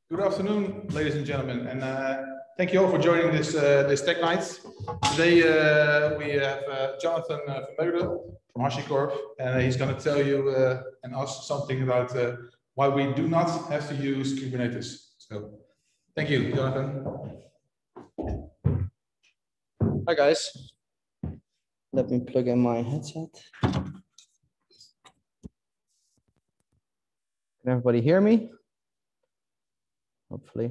Good afternoon, ladies and gentlemen, and thank you all for joining this Tech Night. Today we have Jonathan Vermeulen from HashiCorp, and he's going to tell you and us something about why we do not have to use Kubernetes. So, thank you, Jonathan. Hi guys. Let me plug in my headset. Can everybody hear me? Hopefully.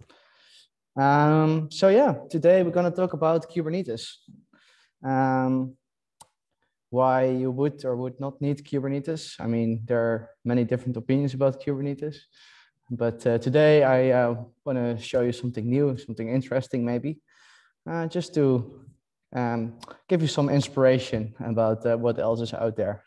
So yeah, today we're going to talk about Kubernetes. Why you would or would not need Kubernetes. I mean, there are many different opinions about Kubernetes, but today I want to show you something new, something interesting maybe, just to give you some inspiration about what else is out there.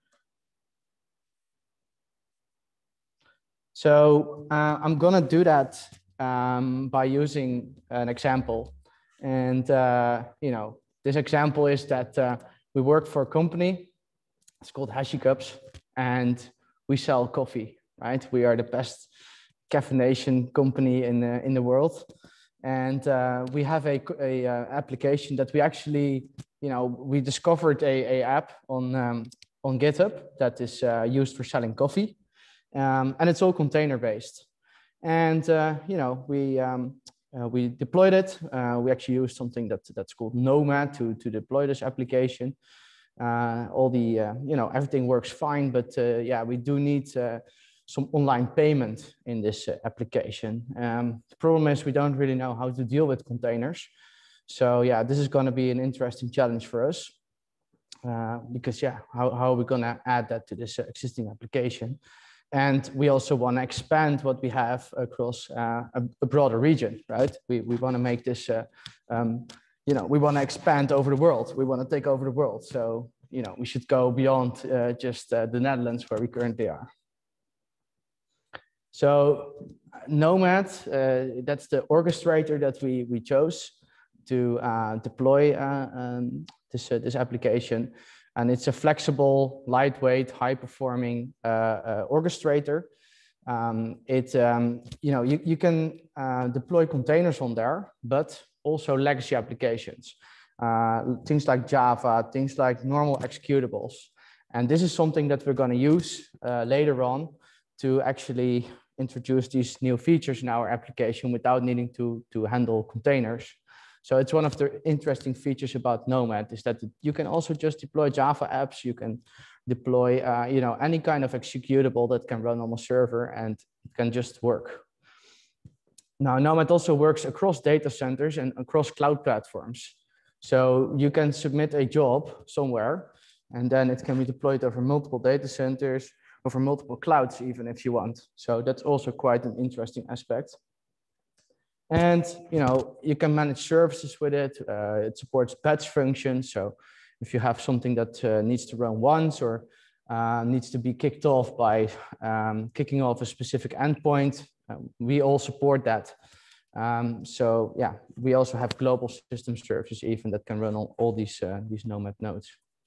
So I'm going to do that by using an example. And, this example is that we work for a company. It's called HashiCups, and we sell coffee, right? We are the best caffeination company in the world. And we have a application that we actually, we discovered a app on GitHub that is used for selling coffee. And it's all container based. And, we deployed it. We actually used something that's called Nomad to deploy this application. Everything works fine, but yeah, we do need some online payment in this application. The problem is we don't really know how to deal with containers. So yeah, this is going to be an interesting challenge for us because yeah, how are we going to add that to this existing application? And we also want to expand what we have across a broader region, right? We want to make this, we want to expand over the world. We want to take over the world. So, we should go beyond just the Netherlands where we currently are. So Nomad, that's the orchestrator that we chose to deploy this application. And it's a flexible, lightweight, high-performing orchestrator. You can deploy containers on there, but also legacy applications, things like Java, things like normal executables. And this is something that we're going to use later on to actually introduce these new features in our application without needing to handle containers. So it's one of the interesting features about Nomad is that you can also just deploy Java apps. You can deploy, any kind of executable that can run on a server and it can just work. Now, Nomad also works across data centers and across cloud platforms. So you can submit a job somewhere and then it can be deployed over multiple data centers, over multiple clouds, even if you want. So that's also quite an interesting aspect. And, you can manage services with it. It supports batch functions. So if you have something that needs to run once or needs to be kicked off by kicking off a specific endpoint, we all support that. So yeah, we also have global system services even that can run on all these Nomad nodes.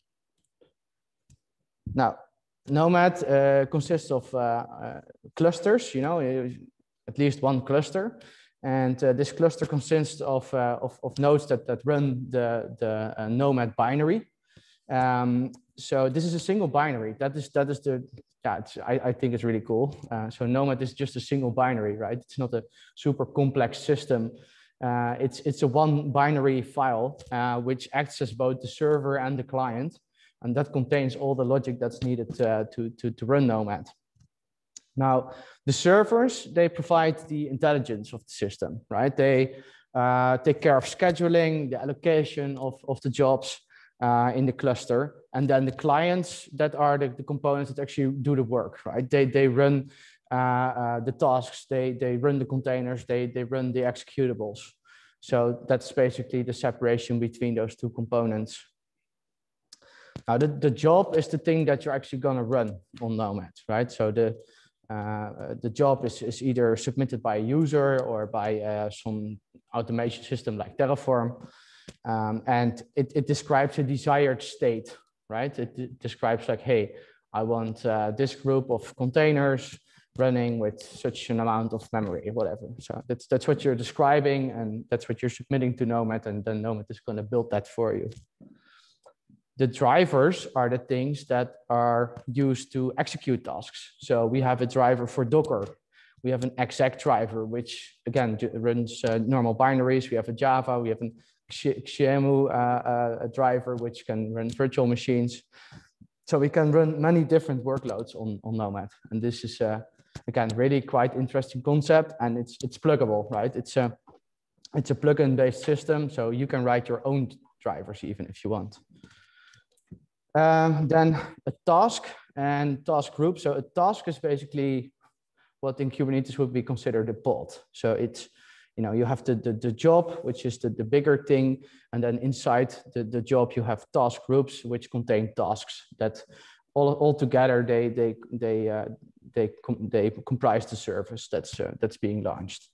Now, Nomad consists of clusters, at least one cluster. And this cluster consists of nodes that run the Nomad binary. So this is a single binary. That is I think it's really cool. So Nomad is just a single binary, right? It's not a super complex system. It's a one binary file which acts as both the server and the client, and that contains all the logic that's needed to run Nomad. Now, the servers, they provide the intelligence of the system, right? They take care of scheduling, the allocation of the jobs in the cluster. And then the clients that are the components that actually do the work, right? They run the tasks, they run the containers, they run the executables. So that's basically the separation between those two components. Now, the job is the thing that you're actually going to run on Nomad, right? So the job is either submitted by a user or by some automation system like Terraform. And it describes a desired state, right? It describes like, hey, I want this group of containers running with such an amount of memory, whatever. So that's what you're describing, and that's what you're submitting to Nomad, and then Nomad is going to build that for you. The drivers are the things that are used to execute tasks. So we have a driver for Docker. We have an exec driver, which again runs normal binaries. We have a Java. We have an XEMU driver, which can run virtual machines. So we can run many different workloads on Nomad. And this is, again, really quite interesting concept. And it's pluggable, right? It's a plugin based system. So you can write your own drivers even if you want. Then a task and task group. So a task is basically what in Kubernetes would be considered a pod. So it's, you have the job, which is the bigger thing. And then inside the job, you have task groups, which contain tasks that all together, they comprise the service that's being launched.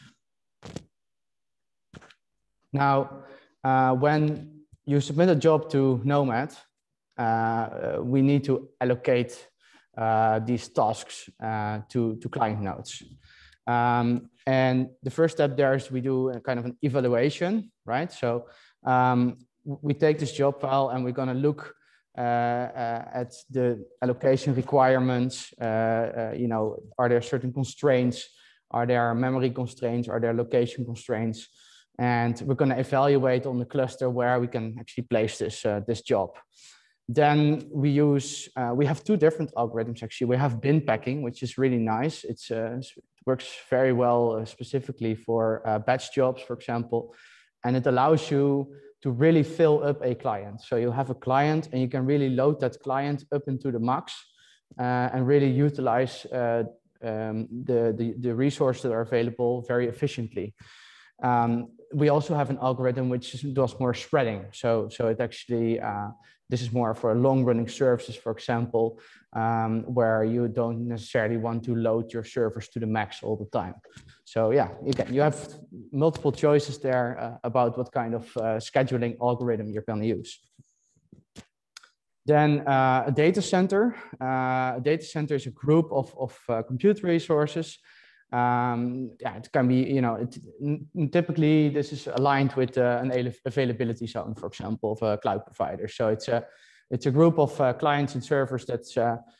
Now, when you submit a job to Nomad, we need to allocate these tasks to client nodes. And the first step there is we do a kind of an evaluation, right? So we take this job file and we're going to look at the allocation requirements. Are there certain constraints? Are there memory constraints? Are there location constraints? And we're going to evaluate on the cluster where we can actually place this job. Then we have two different algorithms actually. We have bin packing, which is really nice. It works very well specifically for batch jobs, for example. And it allows you to really fill up a client. So you have a client and you can really load that client up into the max and really utilize the resources that are available very efficiently. We also have an algorithm which does more spreading. So it actually, this is more for long running services, for example, where you don't necessarily want to load your servers to the max all the time. So yeah, you have multiple choices there about what kind of scheduling algorithm you're going to use. Then a data center. A data center is a group of compute resources. It can be, typically this is aligned with an availability zone, for example, of a cloud provider. So it's a group of clients and servers that's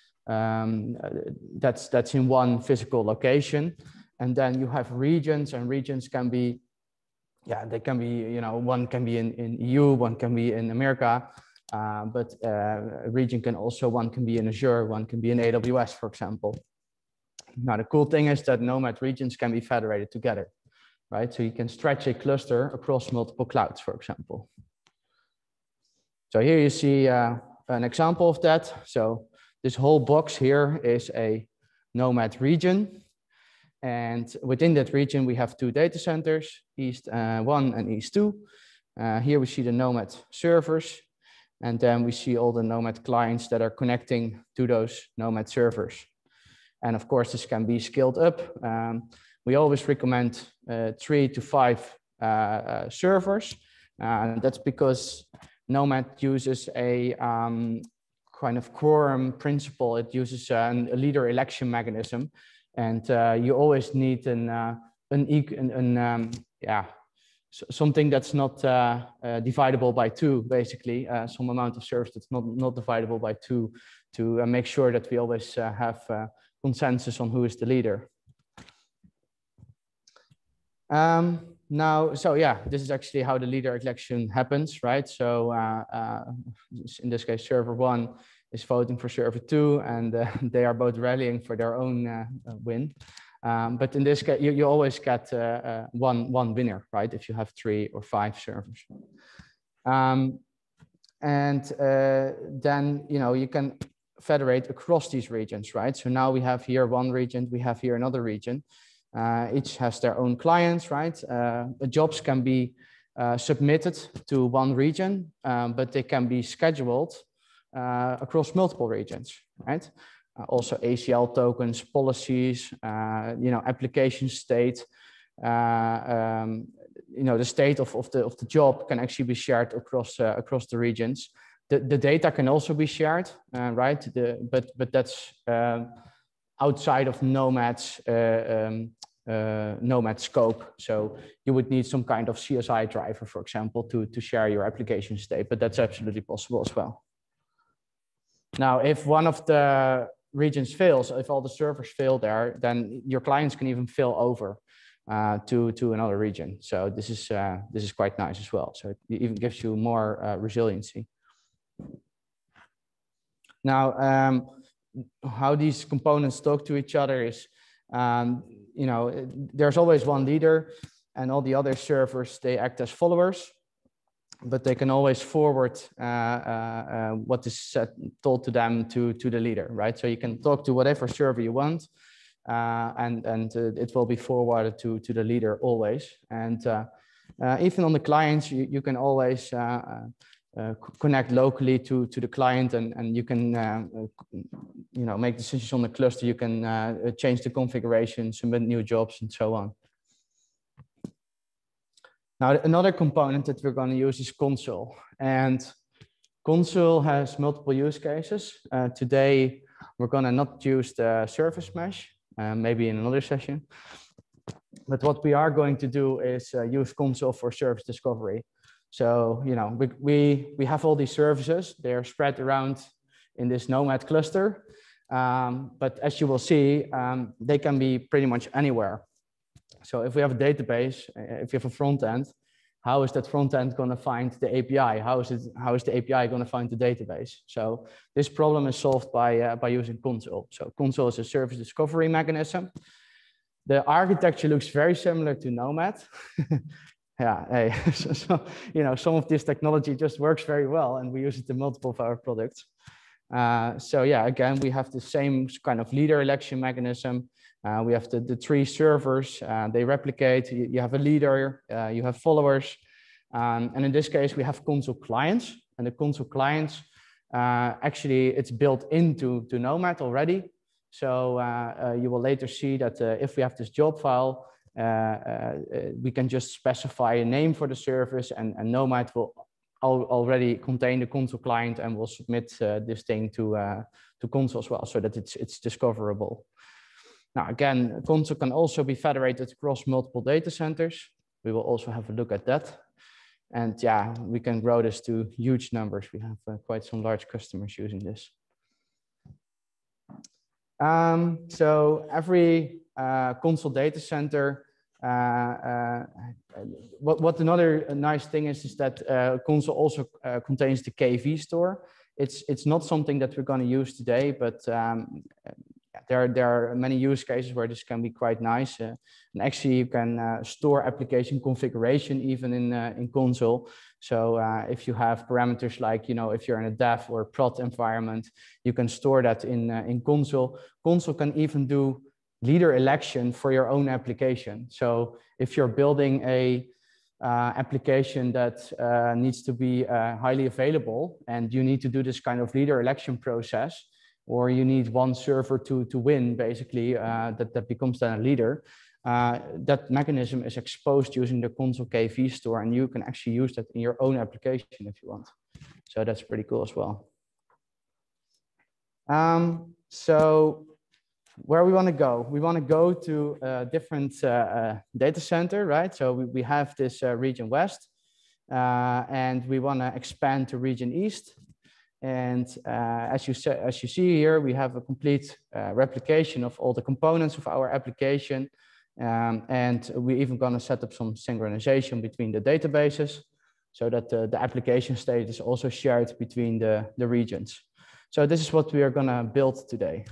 in one physical location. And then you have regions, and regions can be, they can be, one can be in EU, one can be in America, but a region one can be in Azure, one can be in AWS, for example. Now, the cool thing is that Nomad regions can be federated together, right? So you can stretch a cluster across multiple clouds, for example. So here you see an example of that. So this whole box here is a Nomad region. And within that region, we have two data centers, East 1 and East 2. Here we see the Nomad servers. And then we see all the Nomad clients that are connecting to those Nomad servers. And of course, this can be scaled up. We always recommend 3 to 5 servers. That's because Nomad uses a kind of quorum principle. It uses a leader election mechanism. And you always need something that's not dividable by 2, basically, some amount of servers that's not dividable by 2 to make sure that we always have consensus on who is the leader. This is actually how the leader election happens, right? So in this case, server 1 is voting for server 2, and they are both rallying for their own win. But in this case, you always get one winner, right? If you have 3 or 5 servers. Then you can federate across these regions, right? So now we have here one region, we have here another region. Each has their own clients, right? Jobs can be submitted to one region, but they can be scheduled across multiple regions, right? Also ACL tokens, policies, application state, the state of the job can actually be shared across the regions. The data can also be shared, right? But that's outside of Nomad's Nomad scope. So you would need some kind of CSI driver, for example, to share your application state, but that's absolutely possible as well. Now, if one of the regions fails, if all the servers fail there, then your clients can even fail over to another region. So this is quite nice as well. So it even gives you more resiliency. Now, how these components talk to each other is, you know, there's always one leader, and all the other servers, they act as followers, but they can always forward what is told to them to the leader, right? So you can talk to whatever server you want, and it will be forwarded to the leader always. And even on the clients, you can always connect locally to the client, and you can you know, make decisions on the cluster. You can change the configuration, submit new jobs, and so on. Now, another component that we're going to use is Consul, and Consul has multiple use cases. Today, we're going to not use the service mesh, maybe in another session. But what we are going to do is use Consul for service discovery. So, you know, we have all these services. They are spread around in this Nomad cluster. But as you will see, they can be pretty much anywhere. So if we have a database, if you have a front end, how is that front end going to find the API? How is the API going to find the database? So this problem is solved by using Consul. So Consul is a service discovery mechanism. The architecture looks very similar to Nomad. Yeah, hey, so, you know, some of this technology just works very well, and we use it in multiple of our products. So yeah, again, we have the same kind of leader election mechanism. We have the three servers, they replicate. You have a leader, you have followers. And in this case, we have Consul clients, and the Consul clients, actually, it's built into Nomad already. So you will later see that if we have this job file, we can just specify a name for the service, and Nomad will already contain the Consul client and will submit this thing to Consul as well, so that it's discoverable. Now, again, Consul can also be federated across multiple data centers. We will also have a look at that. And yeah, we can grow this to huge numbers. We have quite some large customers using this. So every Consul data center, what another nice thing is that Consul also contains the KV store. It's not something that we're going to use today, but there are many use cases where this can be quite nice. And actually, you can store application configuration even in Consul. So if you have parameters like, you know, if you're in a dev or prod environment, you can store that in Consul. Consul can even do leader election for your own application. So if you're building a application that needs to be highly available, and you need to do this kind of leader election process, or you need one server to win, basically, that becomes then a leader, that mechanism is exposed using the Consul KV store, and you can actually use that in your own application if you want. So that's pretty cool as well. So where we want to go? We want to go to a different data center, right? So we have this region West, and we want to expand to region East. And as you see here, we have a complete replication of all the components of our application. And we're even going to set up some synchronization between the databases so that the application state is also shared between the regions. So this is what we are going to build today.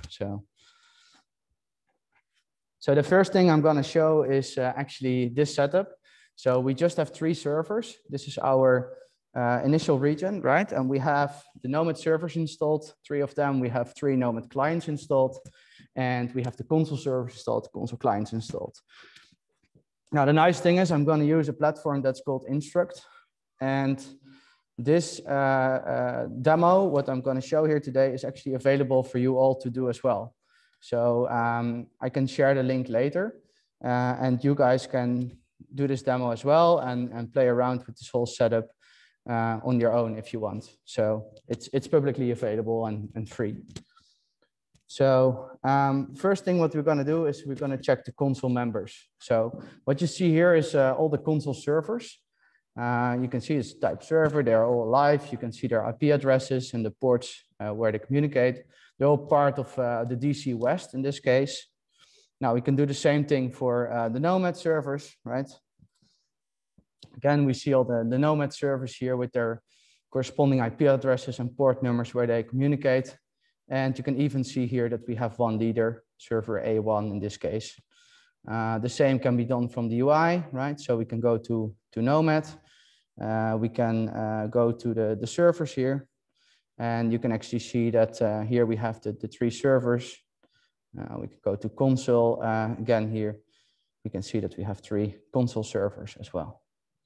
So the first thing I'm going to show is actually this setup. So we just have 3 servers. This is our initial region, right? And we have the Nomad servers installed, 3 of them. We have 3 Nomad clients installed, and we have the Consul servers installed, Consul clients installed. Now, the nice thing is I'm going to use a platform that's called Instruct. And this demo, what I'm going to show here today, is actually available for you all to do as well. So I can share the link later, and you guys can do this demo as well and play around with this whole setup on your own if you want. So it's publicly available and free. So first thing what we're going to do is we're going to check the console members. So what you see here is all the console servers. You can see it's type server, they're all live. You can see their IP addresses and the ports where they communicate. They're all part of the DC West in this case. Now we can do the same thing for the Nomad servers, right? Again, we see all the Nomad servers here with their corresponding IP addresses and port numbers where they communicate. And you can even see here that we have one leader, server A1 in this case. The same can be done from the UI, right? So we can go to Nomad. We can go to the servers here. And you can actually see that here we have the 3 servers. We can go to console. Again, here we can see that we have 3 console servers as well.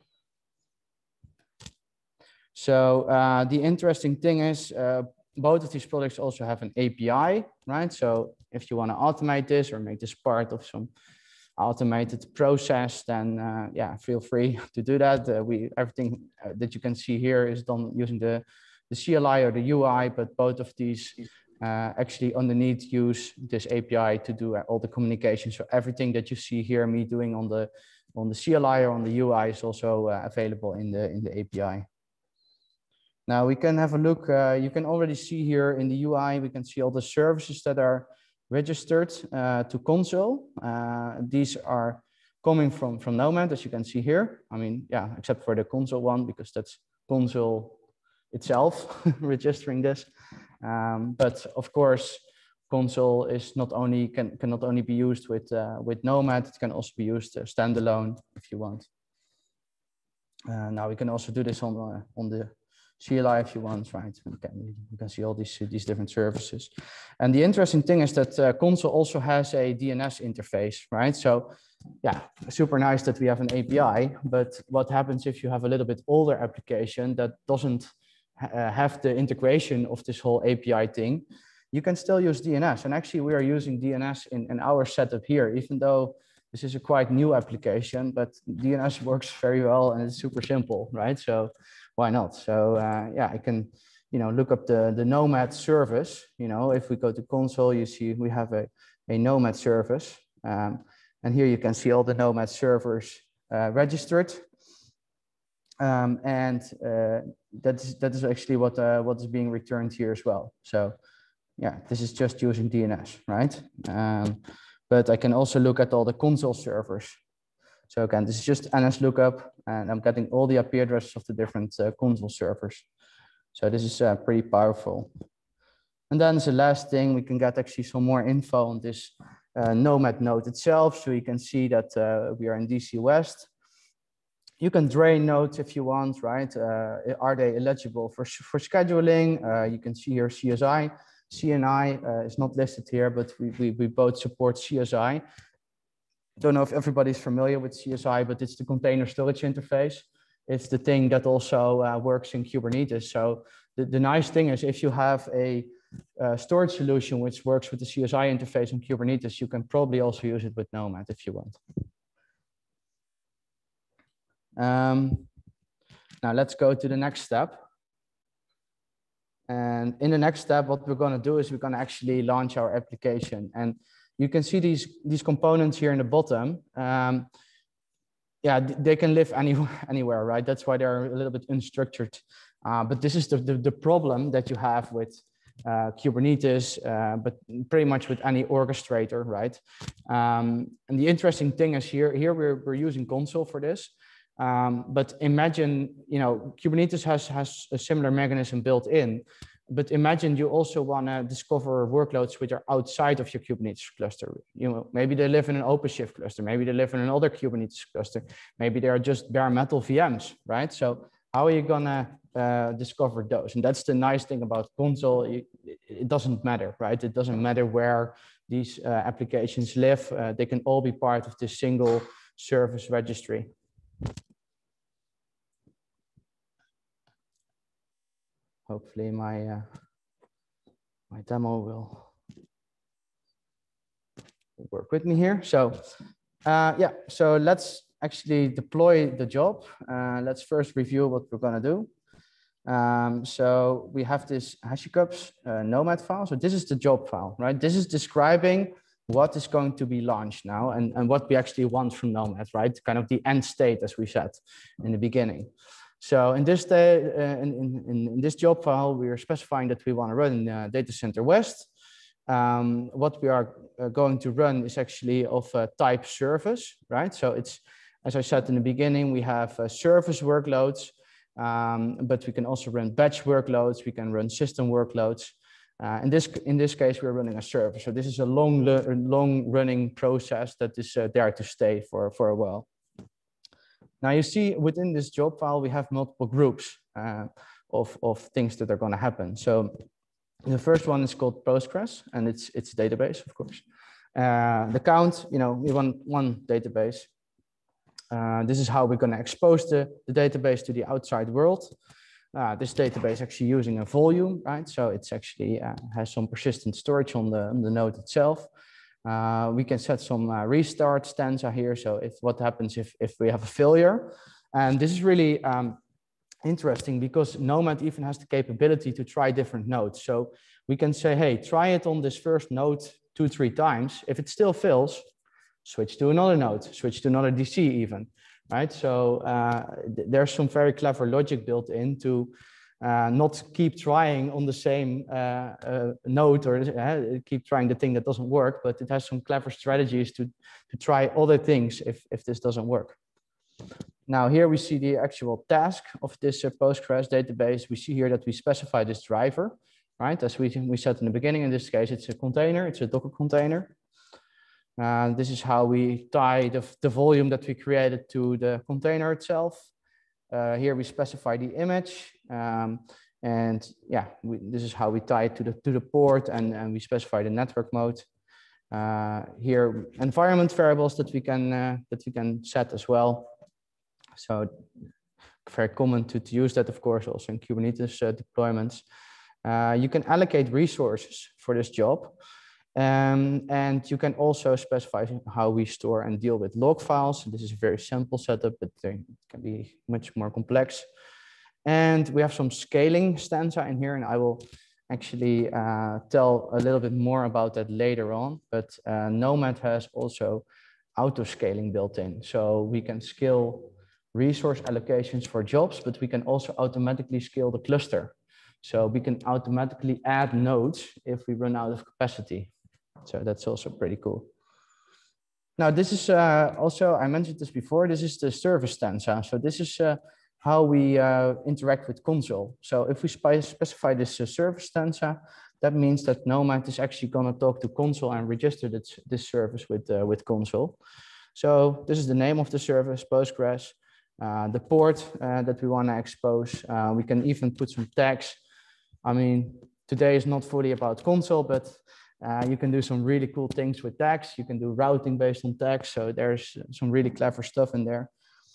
So the interesting thing is both of these products also have an API, right? So if you want to automate this or make this part of some automated process, then yeah, feel free to do that. Everything that you can see here is done using the CLI or the UI, but both of these actually underneath use this API to do all the communication. So everything that you see here, me doing on the CLI or on the UI is also available in the API. Now we can have a look. You can already see here in the UI, we can see all the services that are registered to console. These are coming from Nomad, as you can see here. I mean, yeah, except for the console one, because that's console itself registering this. But of course, console is not only can not only be used with Nomad, it can also be used standalone if you want. Now we can also do this on the CLI if you want, right? You can see all these different services. And the interesting thing is that console also has a DNS interface, right? So yeah, super nice that we have an API, but what happens if you have a little bit older application that doesn't have the integration of this whole API thing? You can still use DNS. And actually we are using DNS in our setup here, even though this is a quite new application, but DNS works very well and it's super simple, right? So why not? So yeah, I can, look up the Nomad service. If we go to console, you see we have a Nomad service. And here you can see all the Nomad servers registered. And that is actually what is being returned here as well. So yeah, this is just using DNS, right? But I can also look at all the console servers. So again, this is just NS lookup, and I'm getting all the IP addresses of the different console servers. So this is pretty powerful. And then the last thing, we can get actually some more info on this Nomad node itself. So you can see that we are in DC West. You can drain nodes if you want, right? Are they eligible for scheduling? You can see here CSI. CNI is not listed here, but we both support CSI. Don't know if everybody's familiar with CSI, but it's the container storage interface. It's the thing that also works in Kubernetes. So the nice thing is if you have a storage solution which works with the CSI interface on Kubernetes, you can probably also use it with Nomad if you want. Now let's go to the next step. And in the next step, what we're going to do is we're going to actually launch our application. And you can see these components here in the bottom. Yeah, they can live anywhere, right? That's why they're a little bit unstructured. But this is the problem that you have with Kubernetes, but pretty much with any orchestrator, right? And the interesting thing is here we're using console for this. But imagine, Kubernetes has a similar mechanism built in, but imagine you also want to discover workloads which are outside of your Kubernetes cluster. Maybe they live in an OpenShift cluster, maybe they live in another Kubernetes cluster, maybe they are just bare metal VMs, right? So how are you gonna discover those? And that's the nice thing about console. It doesn't matter, right? It doesn't matter where these applications live. They can all be part of this single service registry. Hopefully my demo will work with me here. So yeah, so let's actually deploy the job. Let's first review what we're going to do. So we have this HashiCorp's Nomad file. So this is the job file, right? This is describing what is going to be launched now and what we actually want from Nomad, right? Kind of the end state, as we said in the beginning. So in this in this job file, we are specifying that we want to run Data Center West. What we are going to run is actually of a type service, right? So it's, as I said in the beginning, we have service workloads, but we can also run batch workloads. We can run system workloads. In this case, we're running a service. So this is a long running process that is there to stay for a while. Now you see within this job file, we have multiple groups of things that are going to happen. So the first one is called Postgres, and it's a database, of course. The count, we want one database. This is how we're going to expose the database to the outside world. This database actually using a volume, right? So it's actually has some persistent storage on the node itself. We can set some restart stanza here. So what happens if we have a failure? And this is really interesting because Nomad even has the capability to try different nodes. So we can say, hey, try it on this first node 2-3 times. If it still fails, switch to another node, switch to another DC even, right? So there's some very clever logic built in to not keep trying on the same node or keep trying the thing that doesn't work, but it has some clever strategies to try other things if this doesn't work. Now here we see the actual task of this Postgres database. We see here that we specify this driver, right? As we said in the beginning, in this case, it's a container, it's a Docker container. This is how we tie the volume that we created to the container itself. Here we specify the image, and yeah, this is how we tie it to the port, and we specify the network mode. Here, environment variables that we can set as well. So very common to use that, of course, also in Kubernetes deployments. You can allocate resources for this job. And you can also specify how we store and deal with log files. This is a very simple setup, but it can be much more complex. And we have some scaling stanza in here, and I will actually tell a little bit more about that later on. But Nomad has also auto-scaling built in. So we can scale resource allocations for jobs, but we can also automatically scale the cluster. So we can automatically add nodes if we run out of capacity. So that's also pretty cool. Now, this is also, I mentioned this before, this is the service stanza. So this is how we interact with Consul. So if we specify this service stanza, that means that Nomad is actually going to talk to Consul and register this service with Consul. So this is the name of the service, Postgres, the port that we want to expose. We can even put some tags. I mean, today is not fully about Consul, but you can do some really cool things with tags. You can do routing based on tags. So there's some really clever stuff in there.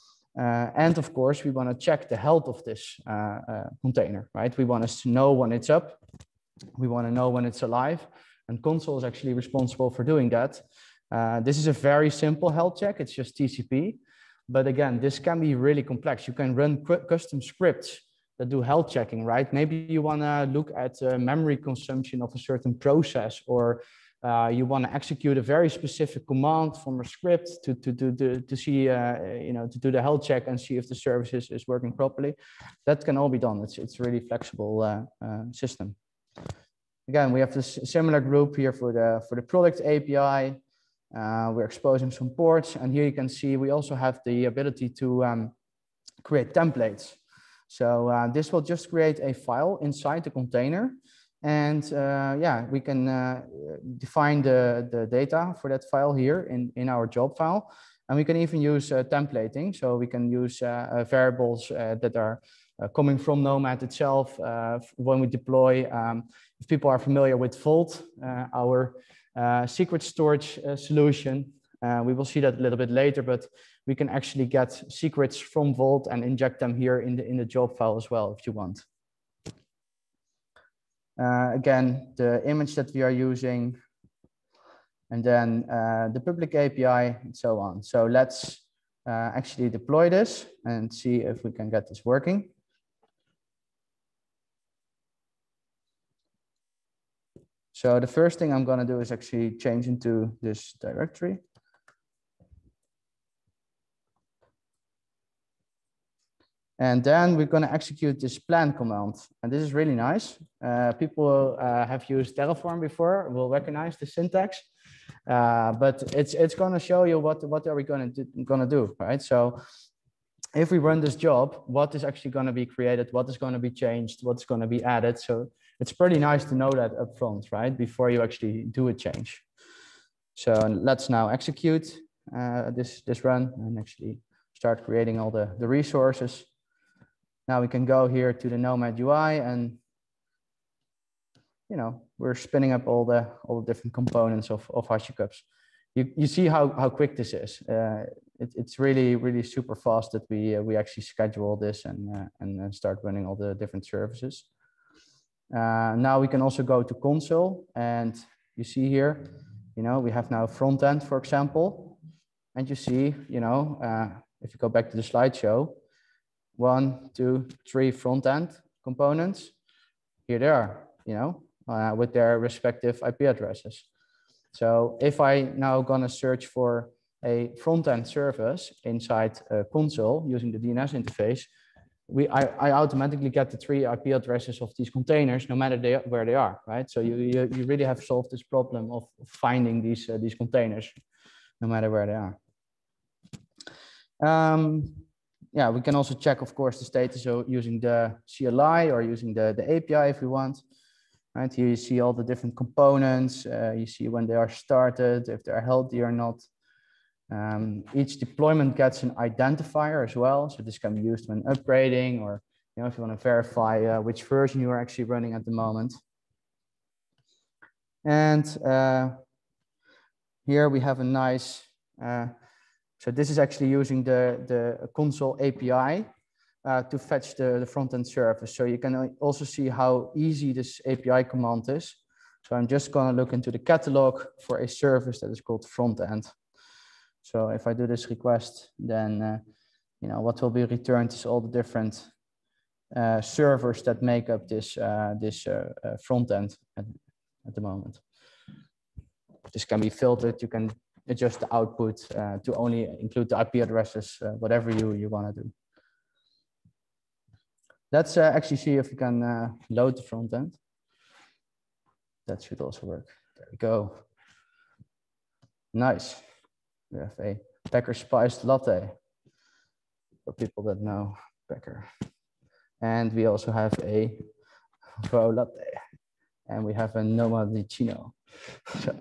And of course, we want to check the health of this container, right? We want to know when it's up. We want to know when it's alive. And Consul is actually responsible for doing that. This is a very simple health check. It's just TCP. But again, this can be really complex. You can run custom scripts that do health checking, right? Maybe you want to look at memory consumption of a certain process, or you want to execute a very specific command from a script to see, to do the health check and see if the service is working properly. That can all be done. It's a really flexible system. Again, we have this similar group here for the product API. We're exposing some ports, and here you can see we also have the ability to create templates. So this will just create a file inside the container, and yeah, we can define the data for that file here in our job file, and we can even use templating. So we can use variables that are coming from Nomad itself when we deploy. If people are familiar with Vault, our secret storage solution, we will see that a little bit later, but we can actually get secrets from Vault and inject them here in the job file as well, if you want. Again, the image that we are using, and then the public API and so on. So let's actually deploy this and see if we can get this working. So the first thing I'm going to do is actually change into this directory. And then we're going to execute this plan command. And this is really nice. People have used Terraform before, will recognize the syntax. But it's going to show you what are we going to do, right? So if we run this job, what is actually going to be created, what is going to be changed, what's going to be added. So it's pretty nice to know that up front, right? Before you actually do a change. So let's now execute this run and actually start creating all the resources. Now we can go here to the Nomad UI and, you know, we're spinning up all the different components of HashiCorp. You see how quick this is. It's really super fast that we actually schedule this and start running all the different services. Now we can also go to console, and you see here, you know, we have now front end, for example, and you see, you know, if you go back to the slideshow, 1, 2, 3 front end components. Here they are, you know, with their respective IP addresses. So if I now gonna search for a front end service inside a console using the DNS interface, I automatically get the 3 IP addresses of these containers, no matter where they are, right? So you really have solved this problem of finding these containers, no matter where they are. Yeah, we can also check, of course, the status using the CLI or using the API if we want. Right, here you see all the different components. You see when they are started, if they're healthy or not. Each deployment gets an identifier as well. So this can be used when upgrading, or, you know, if you want to verify which version you are actually running at the moment. And here we have a nice, so this is actually using the console API to fetch the front-end service. So you can also see how easy this API command is. So I'm just going to look into the catalog for a service that is called front-end. So if I do this request, then you know, what will be returned is all the different servers that make up this front-end at the moment. This can be filtered. You can adjust the output to only include the IP addresses, whatever you want to do. Let's actually see if we can load the front end. That should also work. There we go. Nice. We have a Packer spiced latte for people that know Packer. And we also have a Vo latte. And we have a Nomadicino. So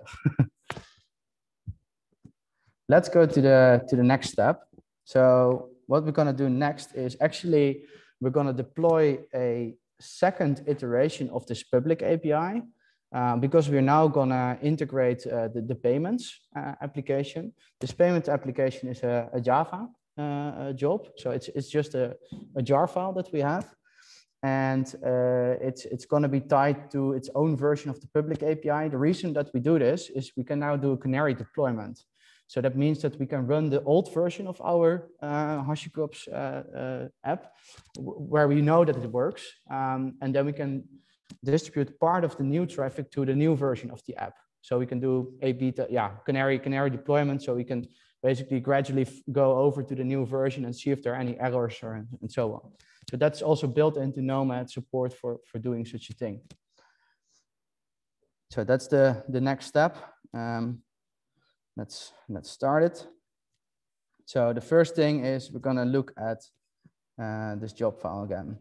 let's go to the next step. So what we're going to do next is actually we're going to deploy a second iteration of this public API because we're now going to integrate the payments application. This payment application is a Java job. So it's just a jar file that we have. And it's going to be tied to its own version of the public API. The reason that we do this is we can now do a canary deployment. So that means that we can run the old version of our HashiCorp app, where we know that it works. And then we can distribute part of the new traffic to the new version of the app. So we can do a beta, canary deployment. So we can basically gradually go over to the new version and see if there are any errors and so on. So that's also built into Nomad support for doing such a thing. So that's the next step. Let's start it. So the first thing is we're going to look at this job file again.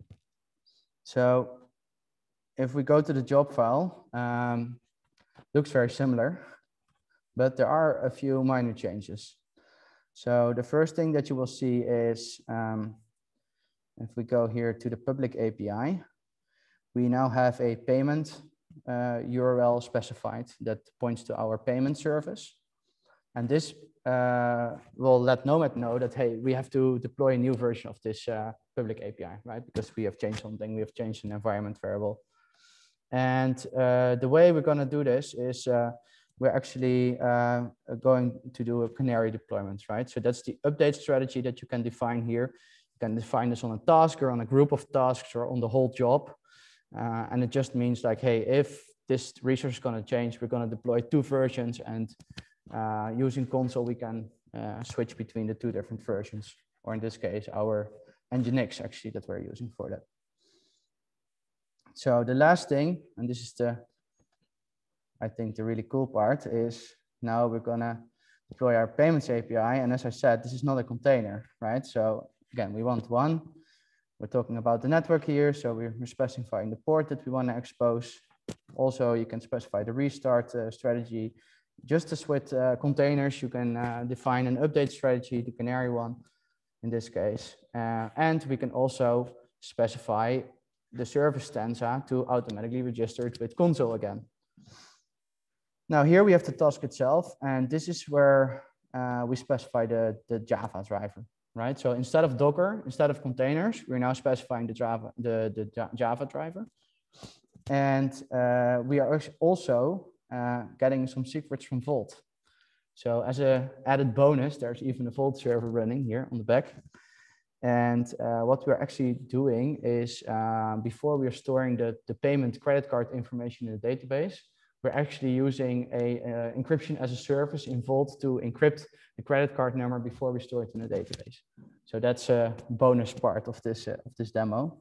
So if we go to the job file, looks very similar, but there are a few minor changes. So the first thing that you will see is if we go here to the public API, we now have a payment URL specified that points to our payment service. And this will let Nomad know that, hey, we have to deploy a new version of this public API, right? Because we have changed something, we have changed an environment variable. And the way we're going to do this is we're actually going to do a canary deployment, right? So that's the update strategy that you can define here. You can define this on a task or on a group of tasks or on the whole job. And it just means like, hey, if this resource is going to change. We're going to deploy 2 versions, and using console, we can switch between the 2 different versions, or in this case, our Nginx actually that we're using for that. So the last thing, and this is I think the really cool part, is now we're going to deploy our payments API. And as I said, this is not a container, right? So again, we want one. We're talking about the network here. So we're specifying the port that we want to expose. Also, you can specify the restart strategy. Just as with containers, you can define an update strategy, the canary one in this case. And we can also specify the service stanza to automatically register it with console again. Now here we have the task itself, and this is where we specify the Java driver, right? So instead of Docker, instead of containers, we're now specifying the Java driver. And we are also getting some secrets from Vault. So as an added bonus, there's even a Vault server running here on the back. And what we're actually doing is before we are storing the payment credit card information in the database, we're actually using a encryption as a service in Vault to encrypt the credit card number before we store it in the database. So that's a bonus part of this demo.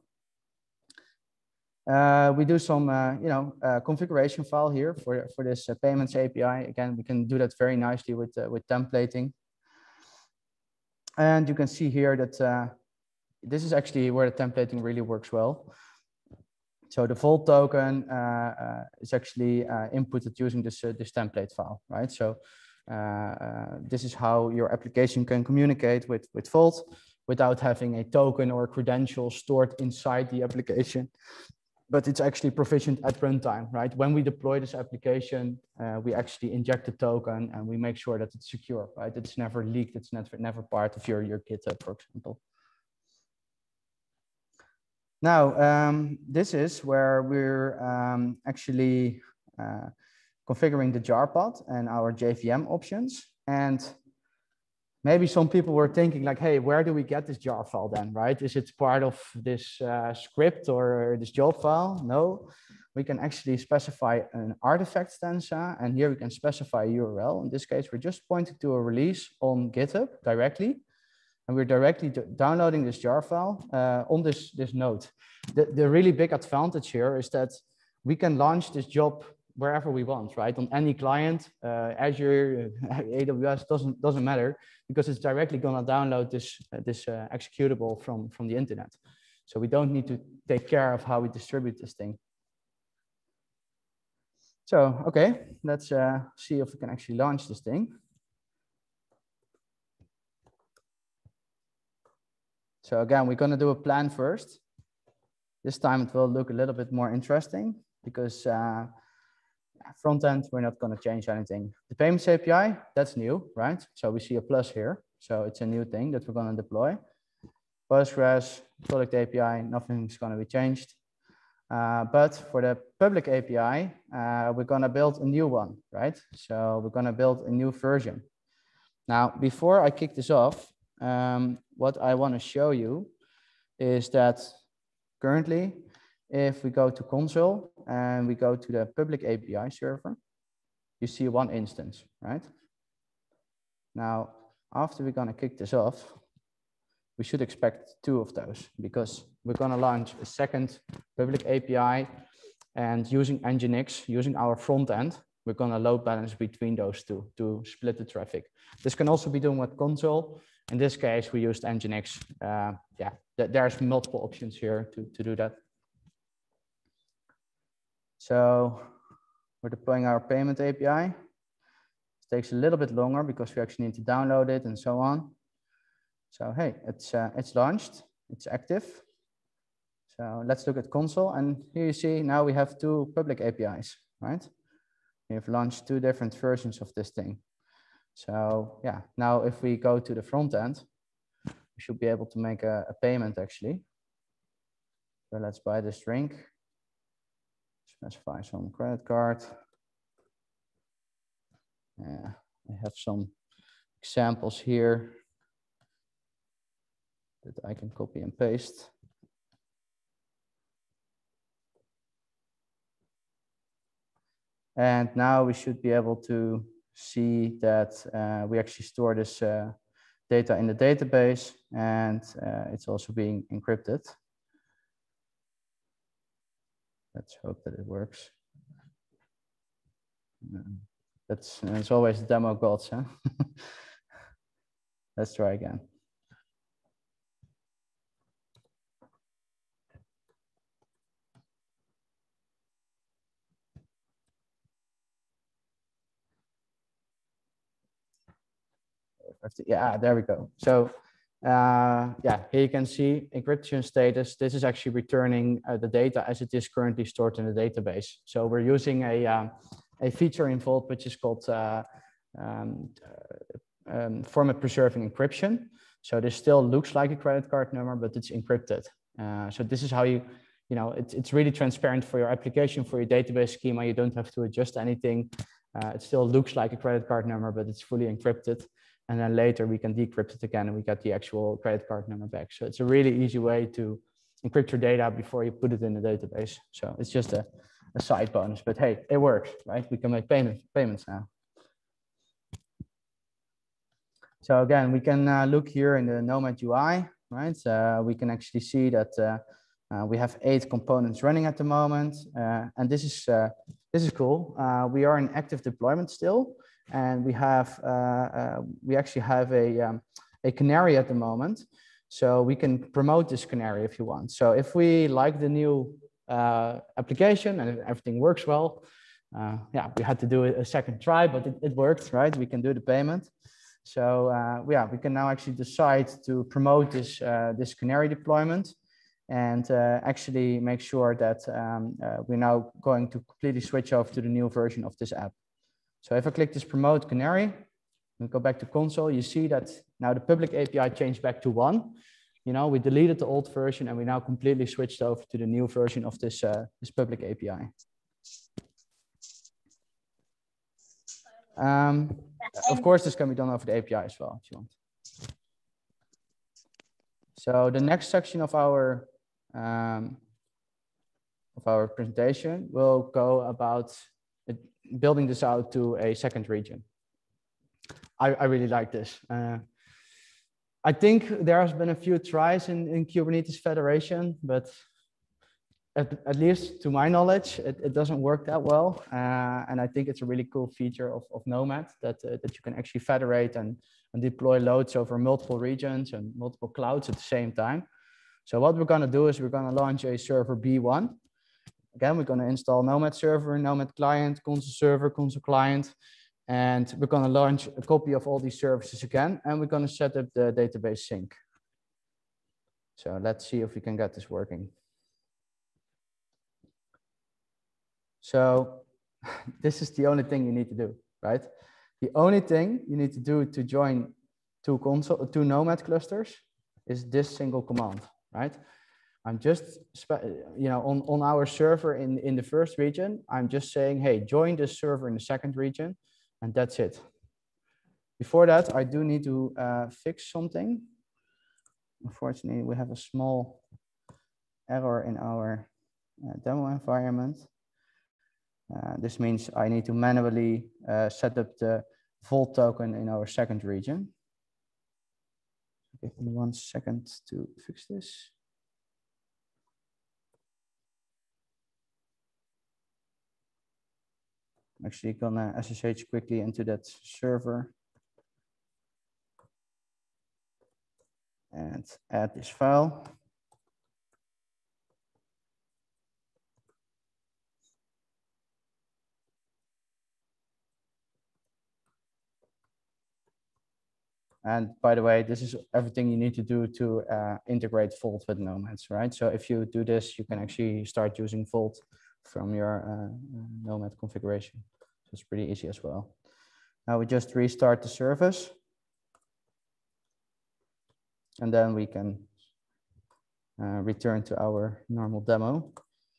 We do some configuration file here for this payments API. Again, we can do that very nicely with templating. And you can see here that this is actually where the templating really works well. So the Vault token is actually inputted using this template file, right? So this is how your application can communicate with Vault without having a token or a credential stored inside the application. But it's actually provisioned at runtime, right? When we deploy this application, we actually inject the token and we make sure that it's secure, right? It's never leaked, it's never part of your GitHub, for example. Now, this is where we're actually configuring the jar pod and our JVM options. And maybe some people were thinking like, hey, where do we get this jar file then, right? Is it part of this script or this job file? No, we can actually specify an artifact stanza, and here we can specify a URL. In this case, we're just pointing to a release on GitHub directly, and we're directly downloading this jar file on this node. The really big advantage here is that we can launch this job wherever we want, right? On any client, Azure, AWS, doesn't matter, because it's directly gonna download this executable from the internet. So we don't need to take care of how we distribute this thing. So, okay, let's see if we can actually launch this thing. So again, we're gonna do a plan first. This time it will look a little bit more interesting because front end, we're not going to change anything. The payments API, that's new, right? So we see a plus here. So it's a new thing that we're going to deploy. Postgres, product API, nothing's going to be changed. But for the public API, we're going to build a new one, right? So we're going to build a new version. Now, before I kick this off, what I want to show you is that currently, if we go to console and we go to the public API server, you see one instance, right? Now, after we're going to kick this off, we should expect 2 of those because we're going to launch a second public API, and using Nginx, using our front end, we're going to load balance between those 2 to split the traffic. This can also be done with console. In this case, we used Nginx. Yeah, there's multiple options here to do that. So we're deploying our payment API. It takes a little bit longer because we actually need to download it and so on. So hey, it's launched, it's active. So let's look at console, and here you see now we have 2 public APIs, right? We've launched 2 different versions of this thing. So yeah, now if we go to the front end, we should be able to make a payment actually. So let's buy this drink. Specify some credit card. I have some examples here that I can copy and paste. And now we should be able to see that we actually store this data in the database, and it's also being encrypted. Let's hope that it works. It's always the demo gods, huh? Let's try again. Yeah, there we go. So yeah, here you can see encryption status. This is actually returning the data as it is currently stored in the database. So we're using a feature in Vault which is called format preserving encryption. So this still looks like a credit card number, but it's encrypted. So this is how it's really transparent for your application, for your database schema. You don't have to adjust anything. It still looks like a credit card number, but it's fully encrypted. And then later we can decrypt it again and we get the actual credit card number back. So it's a really easy way to encrypt your data before you put it in the database. So it's just a side bonus, but hey, it works, right? We can make payments now. So again, we can look here in the Nomad UI, right? We can actually see that we have 8 components running at the moment. And this is cool. We are in active deployment still. And we actually have a canary at the moment. So we can promote this canary if you want. So if we like the new application and everything works well, yeah, we had to do a second try, but it worked, right? We can do the payment. So yeah, we can now actually decide to promote this canary deployment and actually make sure that we're now going to completely switch over to the new version of this app. So if I click this promote canary, and go back to console, you see that now the public API changed back to 1. We deleted the old version and we now completely switched over to the new version of this public API. Of course, this can be done over the API as well, if you want. So the next section of our presentation will go about building this out to a second region. I really like this. I think there has been a few tries in Kubernetes Federation, but at least to my knowledge, it doesn't work that well. And I think it's a really cool feature of Nomad that you can actually federate and deploy loads over multiple regions and multiple clouds at the same time. So what we're going to do is we're going to launch a server B1. Again, we're going to install Nomad server, Nomad client, console server, console client. And we're going to launch a copy of all these services again. And we're going to set up the database sync. So let's see if we can get this working. So this is the only thing you need to do, right? The only thing you need to do to join two Nomad clusters is this single command, right? I'm just, on our server in the first region, I'm just saying, hey, join this server in the second region, and that's it. Before that, I do need to fix something. Unfortunately, we have a small error in our demo environment. This means I need to manually set up the Vault token in our second region. Give me 1 second to fix this. I'm actually gonna SSH quickly into that server and add this file. And by the way, this is everything you need to do to integrate Vault with Nomads, right? So if you do this, you can actually start using Vault from your Nomad configuration. So it's pretty easy as well. Now we just restart the service. And then we can return to our normal demo.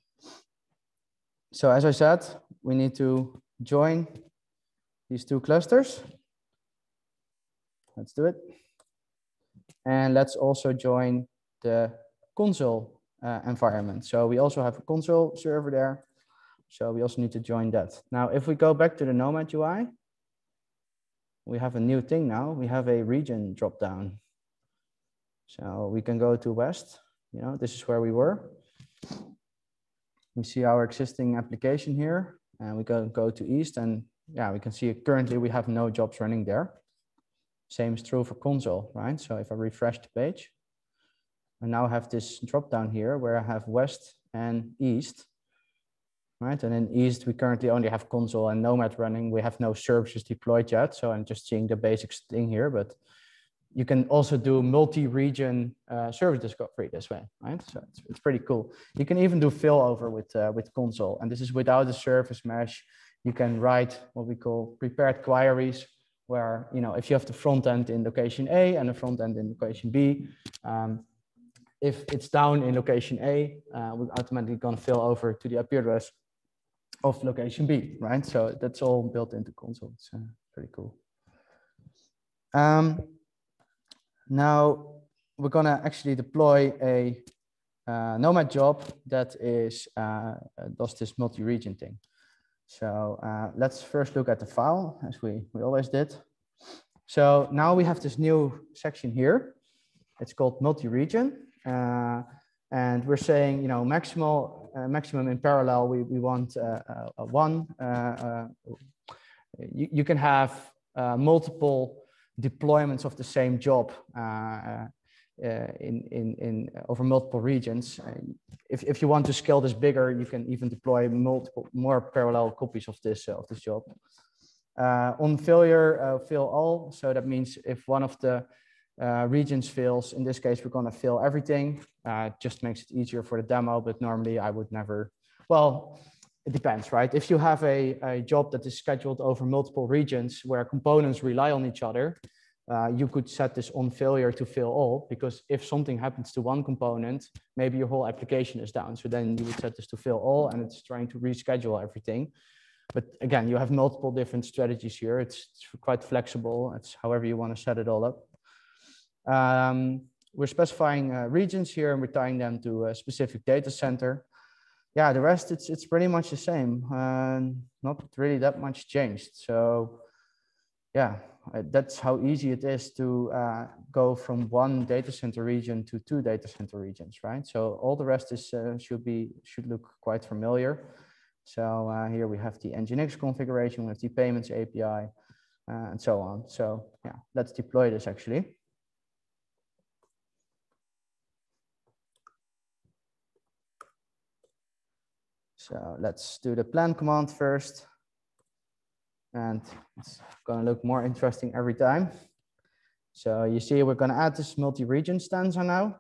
So as I said, we need to join these two clusters. Let's do it. And let's also join the console environment. So we also have a console server there. So we also need to join that. Now, if we go back to the Nomad UI, we have a new thing now. We have a region dropdown. So we can go to West. You know, this is where we were. We see our existing application here, and we go to East, and yeah, we can see currently we have no jobs running there. Same is true for console, right? So if I refresh the page, I now have this drop down here where I have West and East, right? And in East, we currently only have console and Nomad running. We have no services deployed yet. So I'm just seeing the basic thing here, but you can also do multi-region service discovery this way, right? So it's pretty cool. You can even do failover with console, and this is without a service mesh. You can write what we call prepared queries, where, you know, if you have the front end in location A and the front end in location B, if it's down in location A, we're automatically going to fail over to the IP address of location B, right? So that's all built into console. It's pretty cool. Now we're going to actually deploy a Nomad job that is does this multi-region thing. So let's first look at the file, as we always did. So now we have this new section here. It's called multi-region. And we're saying, you know, maximum in parallel, we want one. You can have multiple deployments of the same job over multiple regions. If you want to scale this bigger, you can even deploy more parallel copies of this job. On failure, fail all. So that means if one of the regions fails, in this case, we're going to fail everything. It just makes it easier for the demo, but normally I would never. Well, it depends, right? If you have a job that is scheduled over multiple regions where components rely on each other, you could set this on failure to fail all, because if something happens to one component, maybe your whole application is down. So then you would set this to fail all, and it's trying to reschedule everything. But again, you have multiple different strategies here. It's quite flexible. It's however you want to set it all up. We're specifying regions here, and we're tying them to a specific data center. Yeah, the rest, it's pretty much the same. Not really that much changed. So yeah, that's how easy it is to go from one data center region to two data center regions, right? So all the rest is should look quite familiar. So here we have the Nginx configuration, we have the payments API, and so on. So yeah, let's deploy this actually. So let's do the plan command first. And it's going to look more interesting every time. So you see, we're going to add this multi-region stanza now.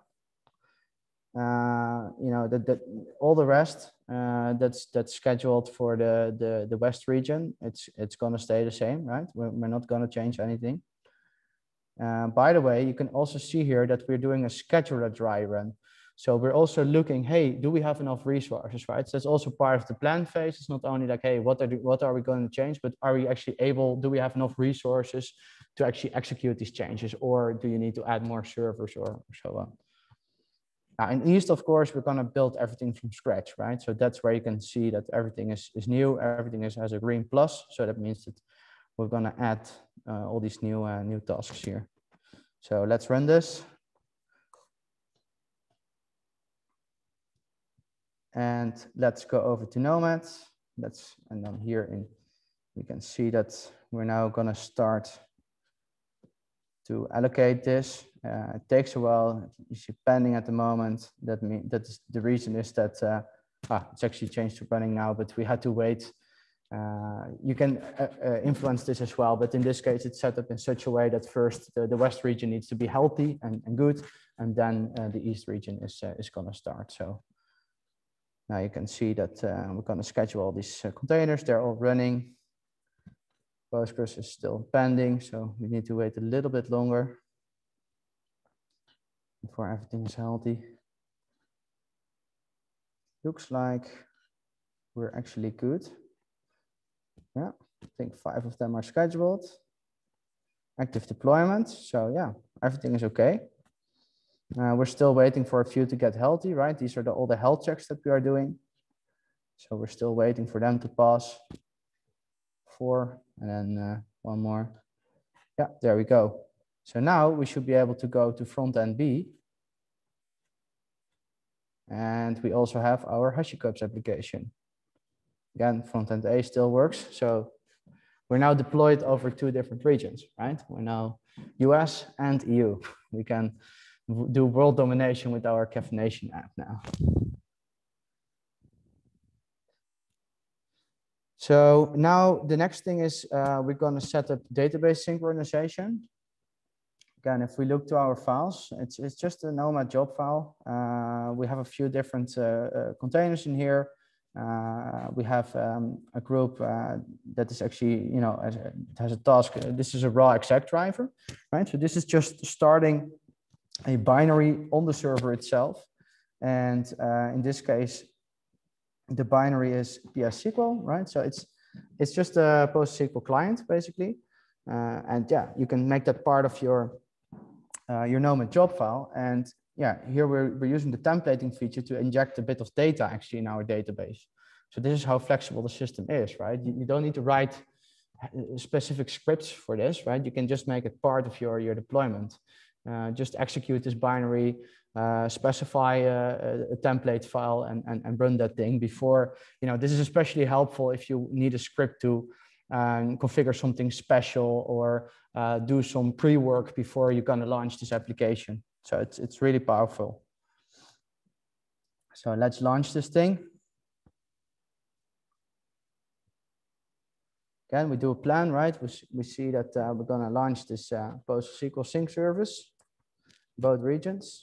You know, all the rest that's scheduled for the West region, it's going to stay the same, right? We're not going to change anything. By the way, you can also see here that we're doing a scheduler dry run. So we're also looking, hey, do we have enough resources, right? So that's also part of the plan phase. It's not only like, hey, what are we going to change, but are we actually able, do we have enough resources to actually execute these changes, or do you need to add more servers or so on? Now in East, of course, we're going to build everything from scratch, right? So that's where you can see that everything is new, everything has a green plus. So that means that we're going to add all these new tasks here. So let's run this. And let's go over to Nomad. And then here we can see that we're now going to start to allocate this. It takes a while. You see pending at the moment. That's the reason is that it's actually changed to running now, but we had to wait. You can influence this as well, but in this case, it's set up in such a way that first the West region needs to be healthy and good, and then the East region is going to start. So now you can see that we're going to schedule all these containers. They're all running. Postgres is still pending, so we need to wait a little bit longer before everything is healthy. Looks like we're actually good. Yeah, I think 5 of them are scheduled. Active deployment. So yeah, everything is okay. We're still waiting for a few to get healthy, right? These are all the health checks that we are doing. So we're still waiting for them to pass. 4, and then one more. Yeah, there we go. So now we should be able to go to front end B. And we also have our HashiCorp application. Again, front end A still works. So we're now deployed over 2 different regions, right? We're now US and EU. We can do world domination with our caffeination app now. So now the next thing is we're going to set up database synchronization. Again, if we look to our files, it's just a Nomad job file. We have a few different containers in here. We have a group that is actually, you know, it has a task. This is a raw exec driver, right? So this is just starting a binary on the server itself. And in this case, the binary is PSQL, right? So it's just a PostgreSQL client, basically. And yeah, you can make that part of your Nomad job file. And yeah, here we're using the templating feature to inject a bit of data actually in our database. So this is how flexible the system is, right? You don't need to write specific scripts for this, right? You can just make it part of your deployment. Just execute this binary, specify a template file and run that thing before, you know, this is especially helpful if you need a script to configure something special or do some pre-work before you're going to launch this application. So it's really powerful. So let's launch this thing. Again, we do a plan, right? We see that we're going to launch this PostgreSQL sync service, both regions.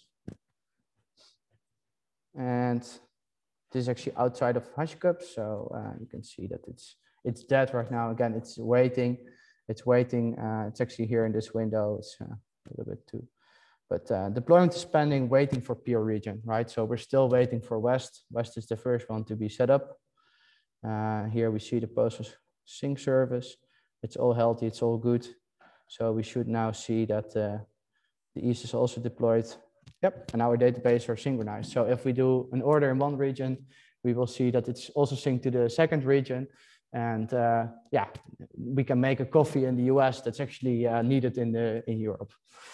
And this is actually outside of HashiCorp. So you can see that it's dead right now. Again, it's waiting. It's waiting. It's actually here in this window. It's a little bit too. But deployment is pending, waiting for peer region, right? So we're still waiting for West. West is the first one to be set up. Here we see the PostgreSync service. It's all healthy, it's all good. So we should now see that the East is also deployed. Yep, and our database are synchronized. So if we do an order in one region, we will see that it's also synced to the second region. And yeah, we can make a coffee in the US that's actually needed in Europe.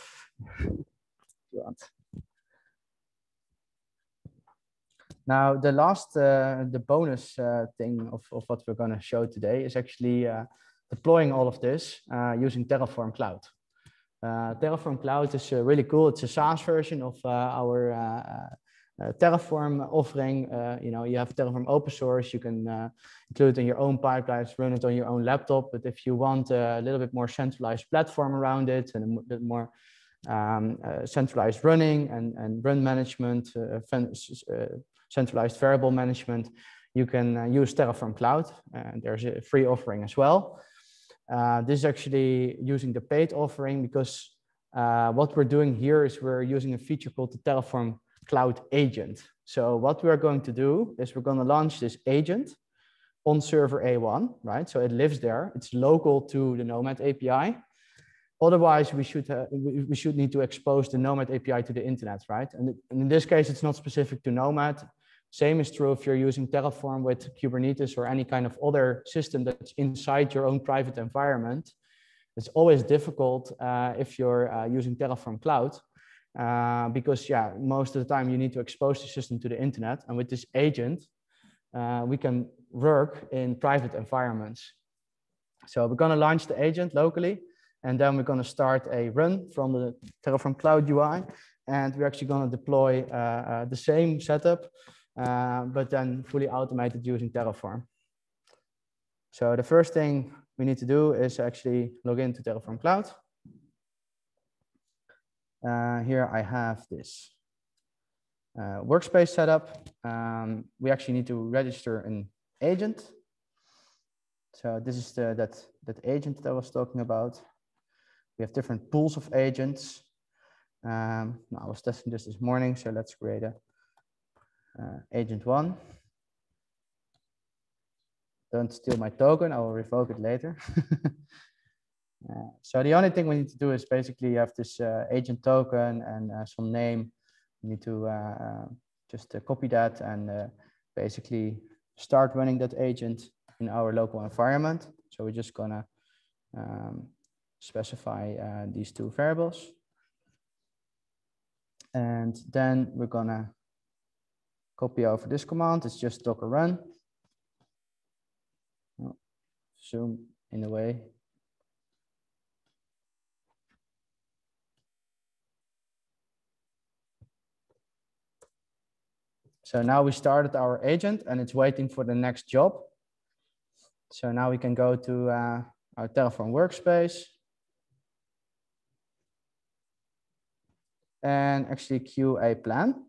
Now, the last, the bonus thing of what we're going to show today is actually deploying all of this using Terraform Cloud. Terraform Cloud is really cool. It's a SaaS version of our Terraform offering. You know, you have Terraform open source. You can include it in your own pipelines, run it on your own laptop. But if you want a little bit more centralized platform around it and a bit more centralized running and run management, centralized variable management, you can use Terraform Cloud. There's a free offering as well. This is actually using the paid offering because what we're doing here is we're using a feature called the Terraform Cloud Agent. So what we are going to do is we're going to launch this agent on server A1, right? So it lives there. It's local to the Nomad API. Otherwise, we should need to expose the Nomad API to the internet, right? And in this case, it's not specific to Nomad. Same is true if you're using Terraform with Kubernetes or any kind of other system that's inside your own private environment. It's always difficult if you're using Terraform Cloud because, yeah, most of the time you need to expose the system to the internet. And with this agent, we can work in private environments. So we're going to launch the agent locally. And then we're going to start a run from the Terraform Cloud UI. And we're actually going to deploy the same setup, but then fully automated using Terraform. So the first thing we need to do is actually log into Terraform Cloud. Here I have this workspace setup. We actually need to register an agent. So this is that agent that I was talking about. We have different pools of agents. I was testing this morning, so let's create a agent 1. Don't steal my token, I will revoke it later. So the only thing we need to do is basically have this agent token and some name. We need to just copy that and basically start running that agent in our local environment. So we're just gonna specify these two variables. And then we're gonna copy over this command. It's just docker run. Oh, zoom in a way. So now we started our agent and it's waiting for the next job. So now we can go to our Terraform workspace and actually queue a plan.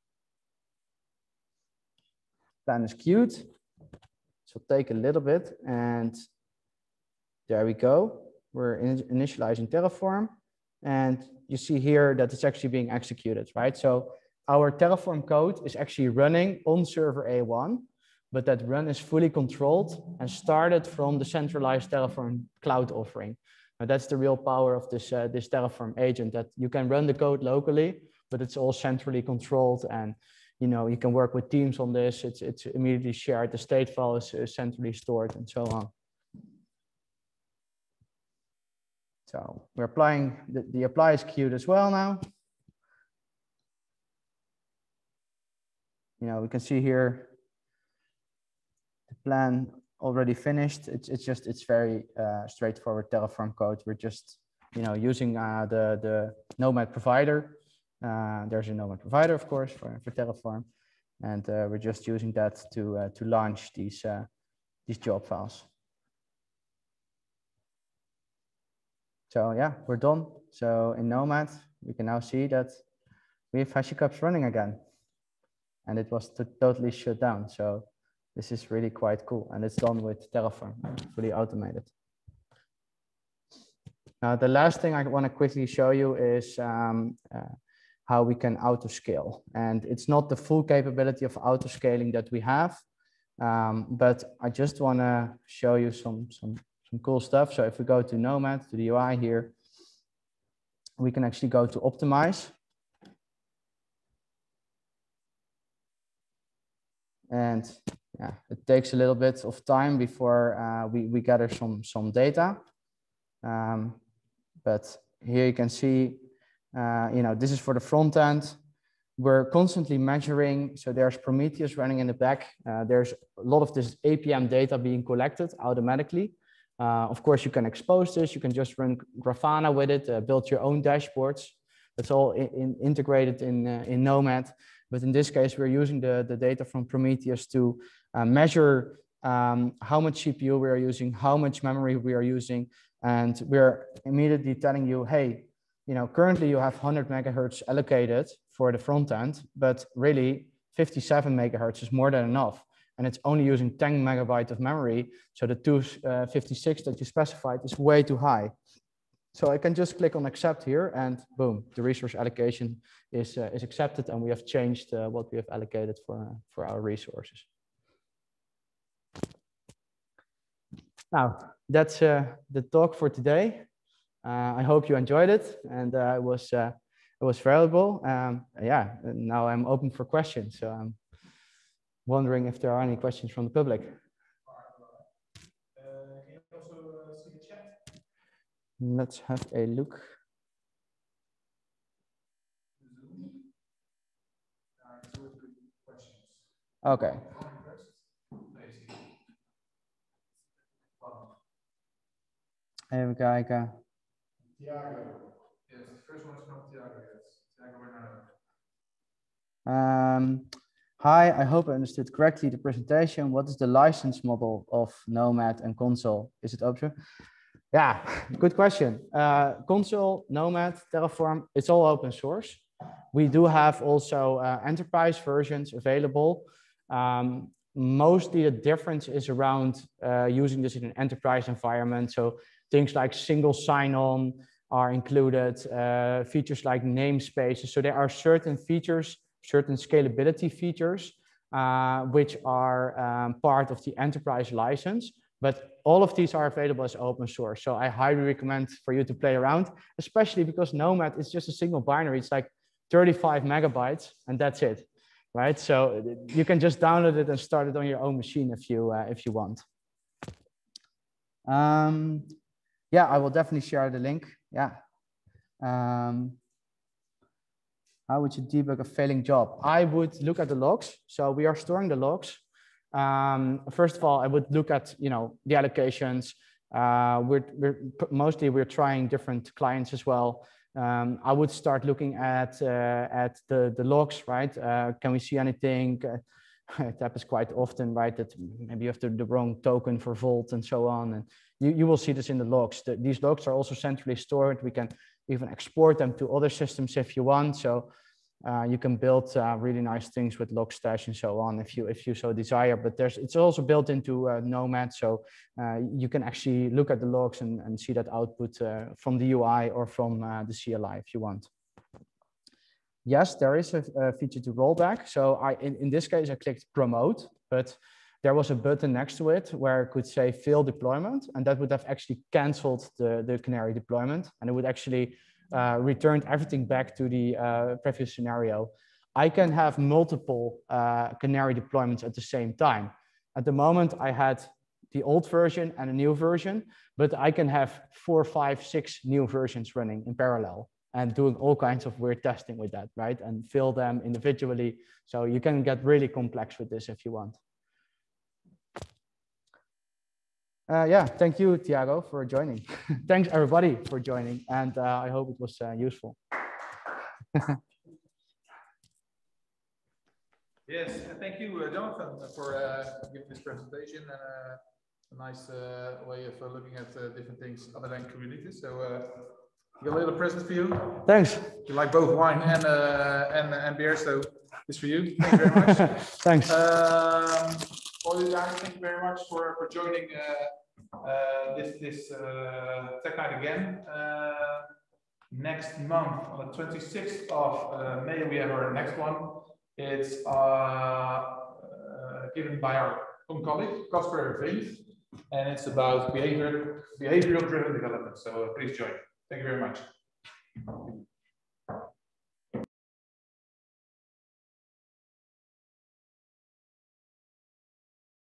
Plan is queued. So take a little bit and there we go. We're initializing Terraform and you see here that it's actually being executed, right? So our Terraform code is actually running on server A1, but that run is fully controlled and started from the centralized Terraform cloud offering. Now that's the real power of this, this Terraform agent, that you can run the code locally, but it's all centrally controlled, and you know, you can work with teams on this. It's immediately shared. The state file is centrally stored and so on. So we're applying, the apply is queued as well now. You know, we can see here the plan already finished. It's very straightforward Terraform code. We're just, you know, using the Nomad provider. There's a Nomad provider, of course, for Terraform, and we're just using that to launch these job files. So yeah, we're done. So in Nomad, we can now see that we have HashiCorp running again. And it was totally shut down. So this is really quite cool. And it's done with Terraform, fully automated. Now, the last thing I want to quickly show you is how we can auto scale. And it's not the full capability of auto scaling that we have, but I just want to show you some cool stuff. So if we go to Nomad, to the UI here, we can actually go to optimize. And yeah, it takes a little bit of time before we gather some data. But here you can see, you know, this is for the front end. We're constantly measuring. So there's Prometheus running in the back. There's a lot of this APM data being collected automatically. Of course, you can expose this. You can just run Grafana with it, build your own dashboards. That's all integrated in Nomad. But in this case, we're using the data from Prometheus to measure how much CPU we are using, how much memory we are using. And we're immediately telling you, hey, you know, currently you have 100 megahertz allocated for the front end, but really 57 megahertz is more than enough. And it's only using 10 megabytes of memory. So the 256 that you specified is way too high. So I can just click on accept here and boom, the resource allocation is accepted, and we have changed what we have allocated for our resources. Now, that's the talk for today. I hope you enjoyed it, and it was valuable. Yeah, now I'm open for questions. So I'm wondering if there are any questions from the public. Can you also see the chat? Let's have a look. Okay. Even kijken. Thiago. Yes, the first one is from Thiago. Yes, Thiago Bernardo. Hi, I hope I understood correctly the presentation. What is the license model of Nomad and Consul? Is it open? Yeah, good question. Consul, Nomad, Terraform, it's all open source. We do have also enterprise versions available. Mostly the difference is around using this in an enterprise environment. So things like single sign-on are included, features like namespaces. So there are certain features, certain scalability features, which are part of the enterprise license. But all of these are available as open source. So I highly recommend for you to play around, especially because Nomad is just a single binary. It's like 35 megabytes and that's it. right? So you can just download it and start it on your own machine if you want. Yeah, I will definitely share the link. Yeah. How would you debug a failing job? I would look at the logs. So we are storing the logs. First of all, I would look at, you know, the allocations. We're trying different clients as well. I would start looking at the logs, right? Can we see anything? It happens quite often, right? That maybe you have the wrong token for Vault and so on. And you will see this in the logs. These logs are also centrally stored. We can even export them to other systems if you want. So you can build really nice things with Logstash and so on if you so desire. But it's also built into Nomad, so you can actually look at the logs and see that output from the UI or from the CLI if you want. Yes, there is a feature to rollback. So in this case, I clicked promote, but there was a button next to it where it could say fail deployment, and that would have actually canceled the Canary deployment, and it would actually returned everything back to the previous scenario. I can have multiple Canary deployments at the same time. At the moment, I had the old version and a new version, but I can have 4, 5, 6 new versions running in parallel and doing all kinds of weird testing with that, right? And fill them individually. So you can get really complex with this if you want. Yeah, thank you, Thiago, for joining. Thanks, everybody, for joining. And I hope it was useful. Yes, thank you, Jonathan, for giving this presentation and a nice way of looking at different things other than Kubernetes. So I got a little present for you. Thanks. You like both wine and beer, so it's for you. Thank you very much. Thanks. All you guys, thank you very much for joining this Tech Night again. Next month, on the 26th of May, we have our next one. It's given by our own colleague, Casper Vink, and it's about behavioral-driven development. So please join. Thank you very much.